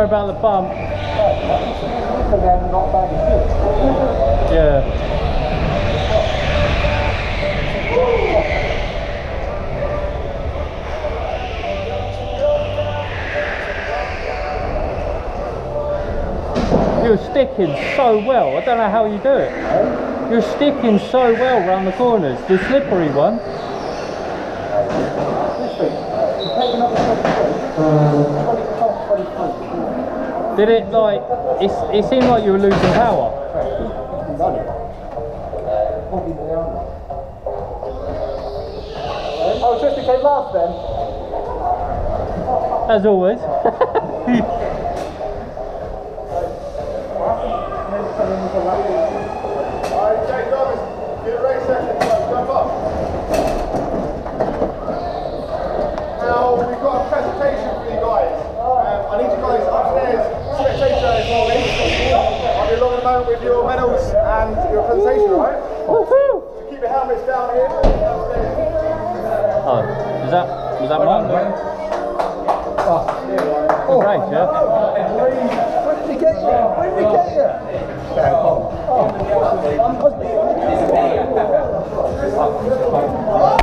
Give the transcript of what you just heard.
Sorry about the bump. Yeah. You're sticking so well. I don't know how you do it. You're sticking so well around the corners. The slippery one. Did it like? It seemed like you were losing power. Oh, Tristan came last then. As always. Alright, Jake Thomas, get a race session, jump up. Now, we've got a presentation for you guys. I need you guys upstairs, spectator for me. I'll be along in a moment with your medals and your presentation, right? Woohoo! So keep your helmets down here. Oh, was that mine? Oh, right, yeah. When did he get you? When did he get you? Oh.